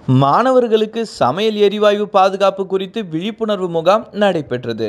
மாணவர்களுக்கு சமையல் எரிவாயு பாதுகாப்பு குறித்து விழிப்புணர்வு முகாம் நடைபெற்றது.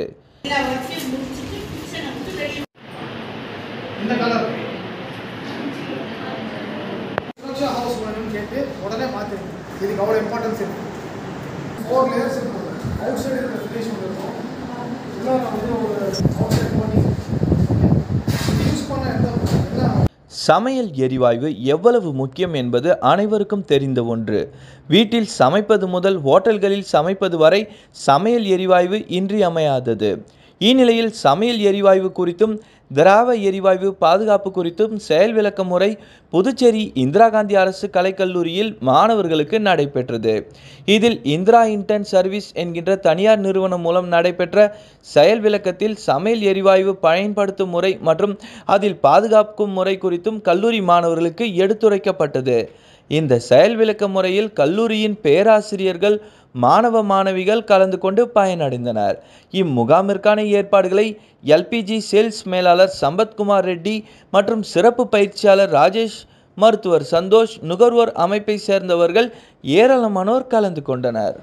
சமையல் எரிவாயு எவ்வளவு முக்கியம் என்பது அனைவருக்கும் தெரிந்த ஒன்று. வீட்டில் சமைப்பது முதல் ஹோட்டல்களில் சமைப்பது வரை சமையல் எரிவாயு இன்றியமையாதது. இந்நிலையில் சமையல் எரிவாயு குறித்தும் திரவ எரிவாயு பாதுகாப்பு குறித்தும் செயல் விளக்க முறை புதுச்சேரி இந்திரா காந்தி அரசு கலைக்கல்லூரியில் மாணவர்களுக்கு நடைபெற்றது. இதில் இந்திரா இன்டர்ன் சர்வீஸ் என்கின்ற தனியார் நிறுவனம் மூலம் நடைபெற்ற செயல் விளக்கத்தில் சமையல் எரிவாயு பயன்படுத்தும் முறை மற்றும் அதில் பாதுகாக்கும் முறை குறித்தும் கல்லூரி மாணவர்களுக்கு எடுத்துரைக்கப்பட்டது. இந்த செயல் விளக்க முறையில் கல்லூரியின் பேராசிரியர்கள், மாணவ மாணவிகள் கலந்து கொண்டு பயனடைந்தனர். இம்முகாமிற்கான ஏற்பாடுகளை எல்பிஜி சேல்ஸ் மேலாளர் சம்பத்குமார் ரெட்டி மற்றும் சிறப்பு பயிற்சியாளர் ராஜேஷ், மருத்துவர் சந்தோஷ், நுகர்வோர் அமைப்பை சேர்ந்தவர்கள் ஏராளமானோர் கலந்து கொண்டனர்.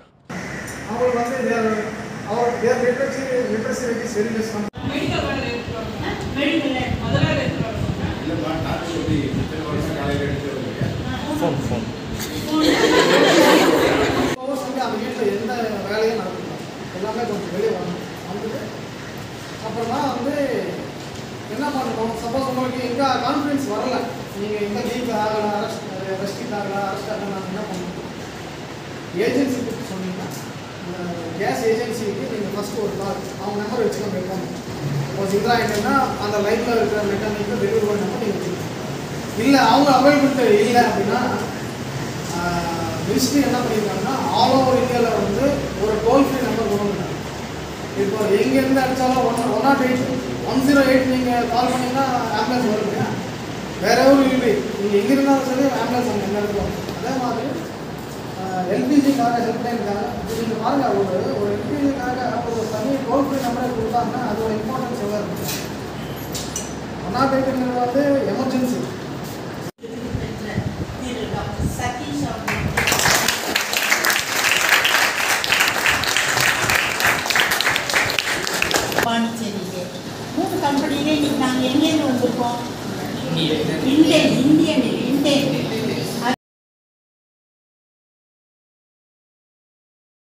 எந்த வேலையும் நடக்கும் எல்லாமே கொஞ்சம் வெளியே வந்துட்டு அப்புறமா என்ன பண்ணணும். சப்போஸ் உங்களுக்கு எங்கே கான்ஃபிடன்ஸ் வரல, நீங்கள் எங்கே லீக் ஆகலாம், ரெஸ்ட்ரிக்ட் ஆகலாம், அரெஸ்ட் ஆகலாம், என்ன பண்ணணும், ஏஜென்சி கூப்பிட்டு சொன்னீங்கன்னா கேஸ் ஏஜென்சிக்கு நீங்கள் ஃபஸ்ட்டு ஒரு கால் அவங்க நம்பர் வச்சுக்கோங்க. வைப்பாங்க ஒரு இதாக என்னன்னா அந்த லைஃப்பில் இருக்கிற மெக்கானிக்கு டெலிவரி பண்ண நம்பர் நீங்கள் வச்சுக்கோங்க. இல்லை அவங்க அவைலபிலிட்டி இல்லை அப்படின்னா மினிஸ்ட்ரி என்ன பண்ணியிருக்காங்கன்னா ஆல் ஓவர் இந்தியாவில் ஒரு டோல் ஃப்ரீ நம்பர் கொண்டு வந்துட்டாங்க. இப்போ எங்கேருந்து அடித்தாலும் 108 108 நீங்கள் கால் பண்ணிங்கன்னா ஆம்புலன்ஸ் வருங்க. வேற ஒரு இல்லை, நீங்கள் எங்கே இருந்தாலும் சரி ஆம்புலன்ஸ் அங்கே எந்த இடத்துல வரும். அதே மாதிரி எல்பிஜிக்காக ஹெல்ப்லைனுக்காக நீங்கள் பாருங்கள், ஒரு எல்பிஜிக்காக ஒரு தனி டோல் ஃப்ரீ நம்பரை கொடுத்தாங்கன்னா அதோட இம்பார்ட்டன்ஸ் எவ்வளோ இருக்குது. 108ங்கிறது எமர்ஜென்சி. பாண்டிச்சேரியிலே 3 கம்பெனியிலே நாங்கள் எங்கேருந்து வந்திருக்கோம்? இந்தியன்